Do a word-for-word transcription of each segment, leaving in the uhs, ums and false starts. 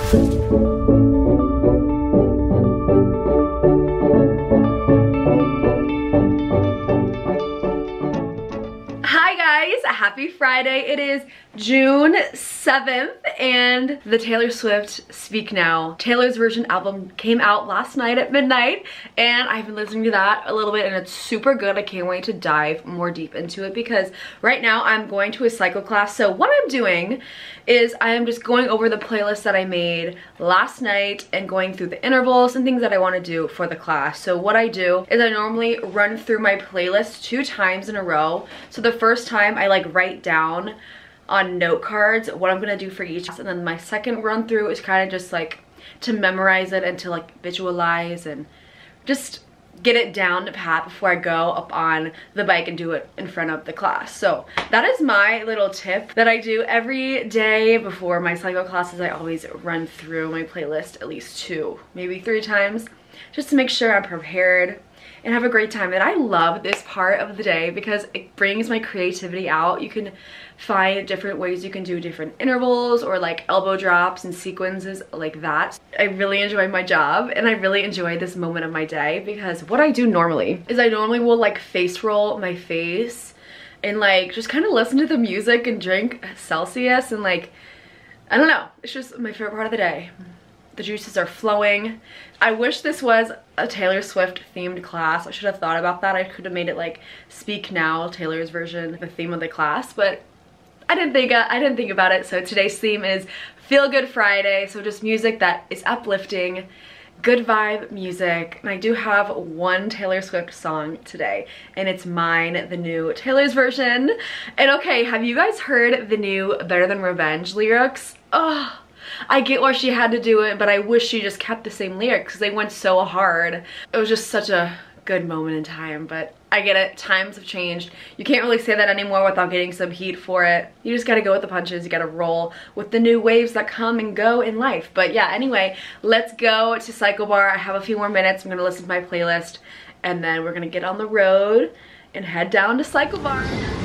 Happy Friday. It is June seventh and the Taylor Swift Speak Now Taylor's Version album came out last night at midnight, and I've been listening to that a little bit and it's super good. I can't wait to dive more deep into it because right now I'm going to a cycle class. So what I'm doing is I am just going over the playlist that I made last night and going through the intervals and things that I want to do for the class. So what I do is I normally run through my playlist two times in a row. So the first time I like write down on note cards what I'm gonna do for each, and then my second run through is kind of just like to memorize it and to like visualize and just get it down to pat before I go up on the bike and do it in front of the class. So that is my little tip that I do every day before my cycle classes. I always run through my playlist at least two, maybe three times, just to make sure I'm prepared and have a great time. And I love this part of the day because it brings my creativity out. You can find different ways you can do different intervals or like elbow drops and sequences like that. I really enjoy my job and I really enjoy this moment of my day because what I do normally is I normally will like face roll my face and like just kind of listen to the music and drink Celsius and like, I don't know, it's just my favorite part of the day. The juices are flowing. I wish this was a Taylor Swift themed class. I should have thought about that. I could have made it like Speak Now, Taylor's version, the theme of the class, but I didn't think I didn't think about it. So today's theme is Feel Good Friday. So just music that is uplifting, good vibe music. And I do have one Taylor Swift song today, and it's mine, the new Taylor's version. And okay, have you guys heard the new Better Than Revenge lyrics? Oh, I get why she had to do it, but I wish she just kept the same lyrics because they went so hard. It was just such a good moment in time, but I get it. Times have changed. You can't really say that anymore without getting some heat for it. You just gotta go with the punches. You gotta roll with the new waves that come and go in life. But yeah, anyway, let's go to Cycle Bar. I have a few more minutes. I'm gonna listen to my playlist and then we're gonna get on the road and head down to Cycle Bar.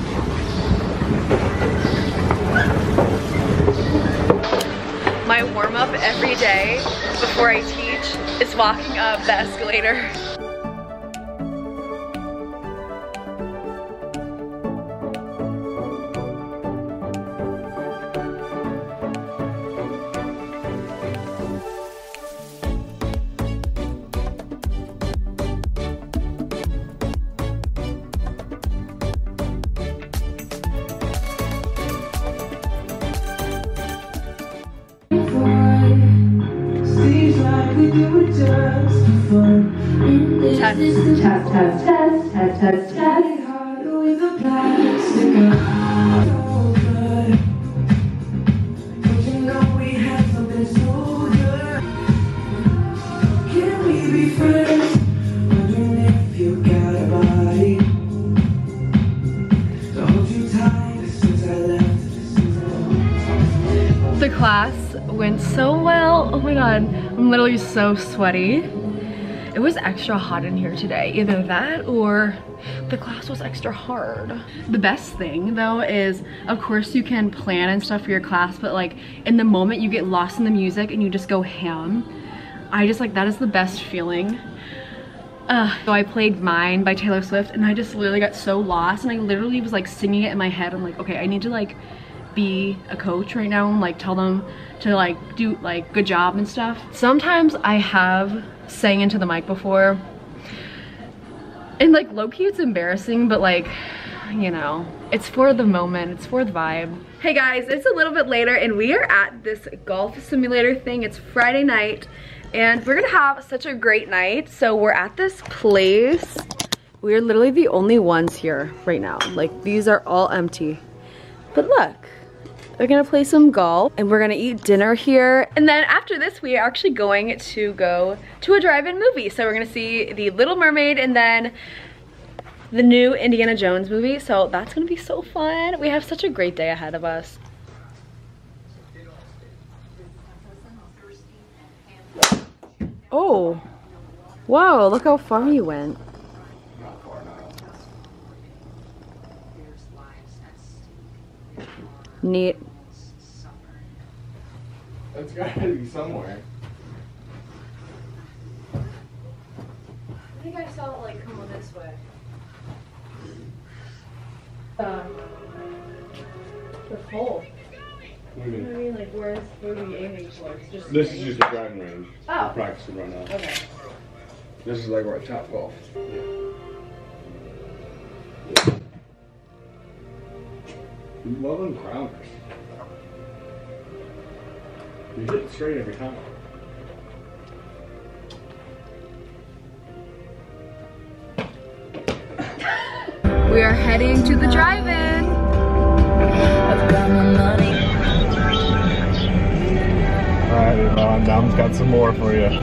My warm-up every day before I teach is walking up the escalator. Test, test, test, test, test, test, test. The class went so well. Oh my god, I'm literally so sweaty. It was extra hot in here today. Either that or the class was extra hard. The best thing though is, of course you can plan and stuff for your class, but like in the moment you get lost in the music and you just go ham. I just like, that is the best feeling. Uh, so I played Mine by Taylor Swift and I just literally got so lost and I literally was like singing it in my head. I'm like, okay, I need to like be a coach right now and like tell them to like do like good job and stuff. Sometimes I have sang into the mic before and like low-key it's embarrassing, but like, you know, it's for the moment, it's for the vibe. Hey guys, it's a little bit later and we are at this golf simulator thing. It's Friday night and we're gonna have such a great night. So we're at this place. We're literally the only ones here right now. Like these are all empty, but look, we're gonna play some golf and we're gonna eat dinner here. And then after this, we are actually going to go to a drive-in movie. So we're gonna see The Little Mermaid and then the new Indiana Jones movie. So that's gonna be so fun. We have such a great day ahead of us. Oh, whoa, look how far you went. Neat. It's gotta be somewhere. I think I saw it like come on this way. Um, the pole. What do you You know mean? what I mean? Like, where's, where are we aiming for? It's just This is just a driving range. Oh. For practice to run out. Okay. This is like where I top golf. Yeah. You love them grounders. You hit it straight every time. We are heading to the drive-in. I've got my money. Alright, Yvonne, Dom's got some more for you.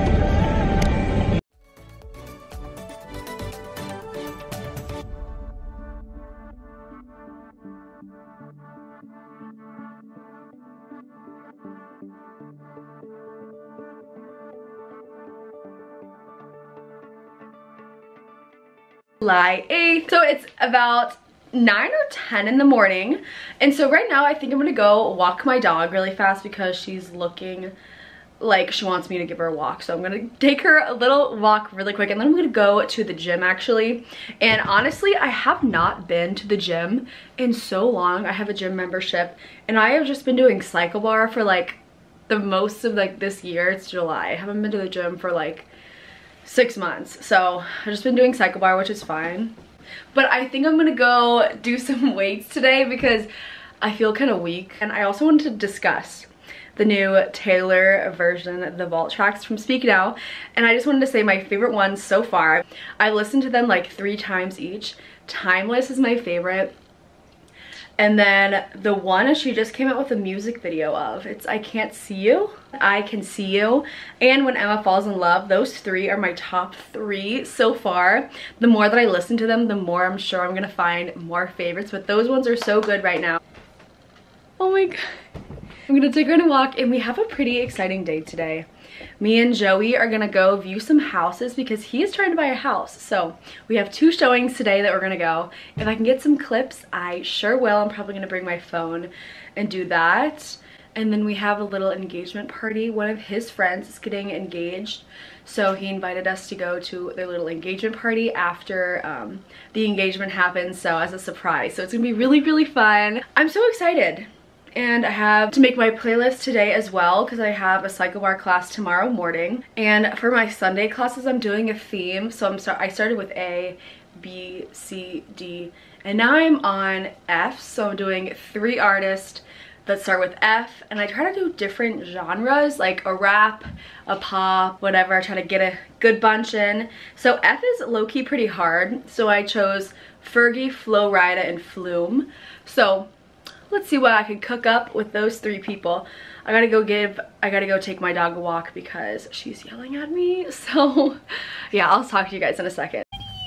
July eighth. So it's about nine or ten in the morning. And so right now I think I'm gonna go walk my dog really fast because she's looking like she wants me to give her a walk. So I'm gonna take her a little walk really quick and then I'm gonna go to the gym actually. And honestly, I have not been to the gym in so long. I have a gym membership and I have just been doing cycle bar for like the most of like this year. It's July. I haven't been to the gym for like six months. So I've just been doing cycle bar, which is fine. But I think I'm gonna go do some weights today because I feel kind of weak. And I also wanted to discuss the new Taylor version, the vault tracks from Speak Now. And I just wanted to say my favorite ones so far. I listened to them like three times each. Timeless is my favorite. And then the one she just came out with a music video of, it's I Can't See You, I Can See You, and When Emma Falls in Love. Those three are my top three so far. The more that I listen to them, the more I'm sure I'm gonna find more favorites, but those ones are so good right now. Oh my god. I'm gonna take her on a walk and we have a pretty exciting day today. Me and Joey are gonna go view some houses because he is trying to buy a house. So we have two showings today that we're gonna go. If I can get some clips, I sure will. I'm probably gonna bring my phone and do that. And then we have a little engagement party. One of his friends is getting engaged. So he invited us to go to their little engagement party after um, the engagement happens. So as a surprise. So it's gonna be really, really fun. I'm so excited. And I have to make my playlist today as well because I have a cycle bar class tomorrow morning. And for my Sunday classes, I'm doing a theme. So I'm start I started with A, B, C, D, and now I'm on F. So I'm doing three artists that start with F. And I try to do different genres like a rap, a pop, whatever. I try to get a good bunch in. So F is low-key pretty hard. So I chose Fergie, Flo Rida, and Flume. So let's see what I can cook up with those three people. I gotta go give, I gotta go take my dog a walk because she's yelling at me. So yeah, I'll talk to you guys in a second.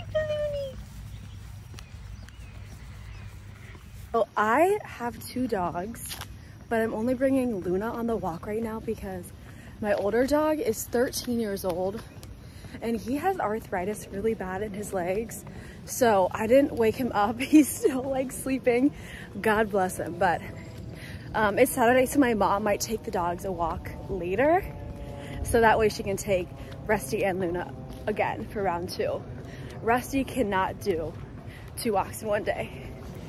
So I have two dogs, but I'm only bringing Luna on the walk right now because my older dog is thirteen years old and he has arthritis really bad in his legs. So I didn't wake him up. He's still like sleeping. God bless him. But um, it's Saturday, so my mom might take the dogs a walk later. So that way she can take Rusty and Luna again for round two. Rusty cannot do two walks in one day.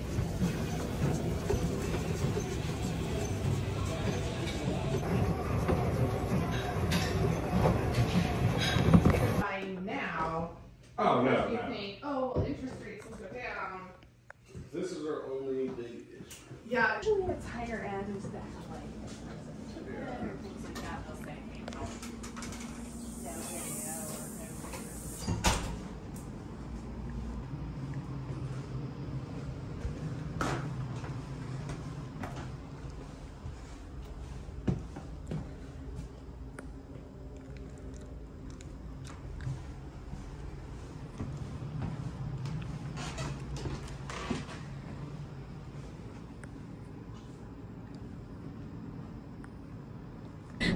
Oh, no, You no. think, oh, interest rates will go down. This is our only big issue. Yeah. Usually it's higher end that have like yeah. or things like that. They'll say, hey, no, yeah, yeah, or no.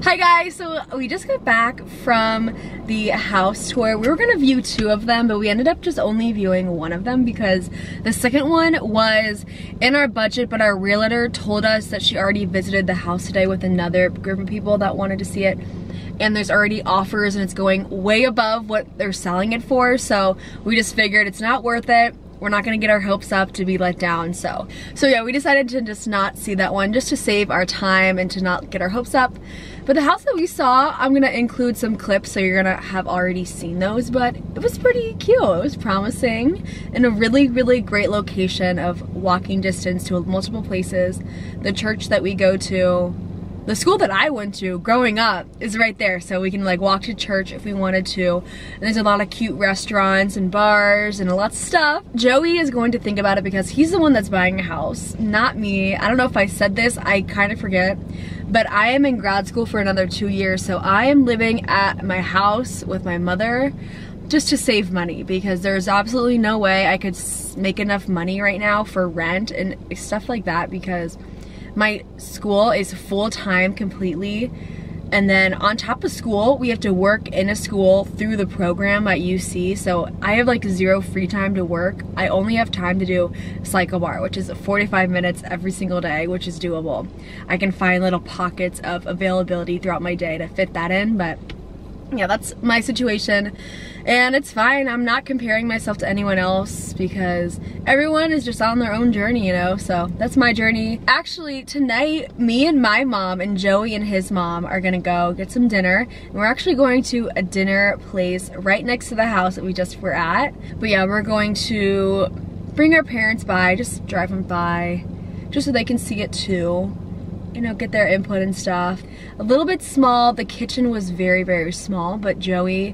Hi guys, so we just got back from the house tour. We were gonna view two of them, but we ended up just only viewing one of them because the second one was in our budget, but our realtor told us that she already visited the house today with another group of people that wanted to see it. And there's already offers and it's going way above what they're selling it for. So we just figured it's not worth it. We're not gonna get our hopes up to be let down. So, so yeah, we decided to just not see that one just to save our time and to not get our hopes up. But the house that we saw, I'm gonna include some clips so you're gonna have already seen those, but it was pretty cute. It was promising in a really, really great location of walking distance to multiple places. The church that we go to, the school that I went to growing up is right there, so we can like walk to church if we wanted to. And there's a lot of cute restaurants and bars and a lot of stuff. Joey is going to think about it because he's the one that's buying a house, not me. I don't know if I said this, I kind of forget, but I am in grad school for another two years, so I am living at my house with my mother just to save money because there's absolutely no way I could make enough money right now for rent and stuff like that because my school is full-time completely, and then on top of school we have to work in a school through the program at U C, so I have like zero free time to work. I only have time to do cycle bar, which is forty-five minutes every single day, which is doable. I can find little pockets of availability throughout my day to fit that in, but yeah, that's my situation and it's fine. I'm not comparing myself to anyone else because everyone is just on their own journey, you know, so that's my journey. Actually, tonight, me and my mom and Joey and his mom are gonna go get some dinner, and we're actually going to a dinner place right next to the house that we just were at. But yeah, we're going to bring our parents by, just drive them by, just so they can see it too. You know, get their input and stuff. A little bit small, the kitchen was very, very small, but Joey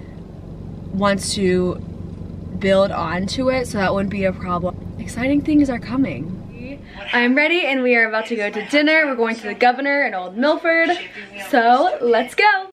wants to build onto it, so that wouldn't be a problem. Exciting things are coming. I'm ready and we are about to go to dinner. We're going to the Governor in Old Milford, so let's go.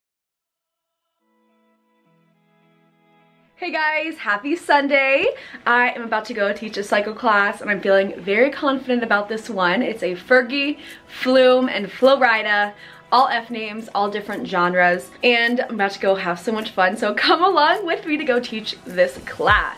Hey guys, happy Sunday. I am about to go teach a cycle class and I'm feeling very confident about this one. It's a Fergie, Flume, and Flowrida, all F names, all different genres, and I'm about to go have so much fun, so come along with me to go teach this class.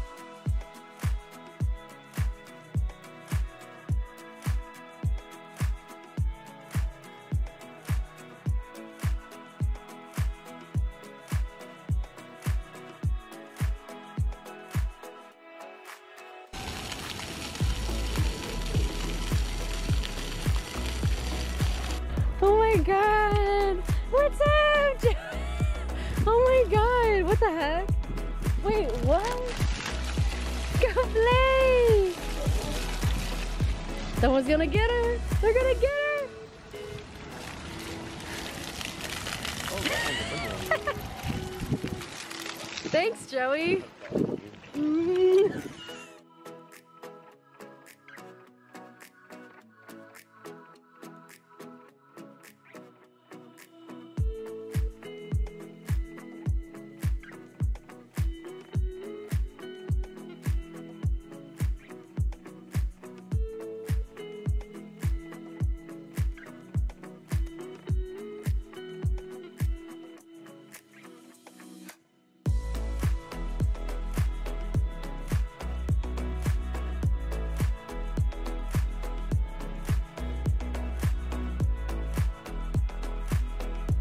Oh my god! What's up? Oh my god, what the heck? Wait, what? Go play! Someone's gonna get her! They're gonna get her! Thanks, Joey! Mm.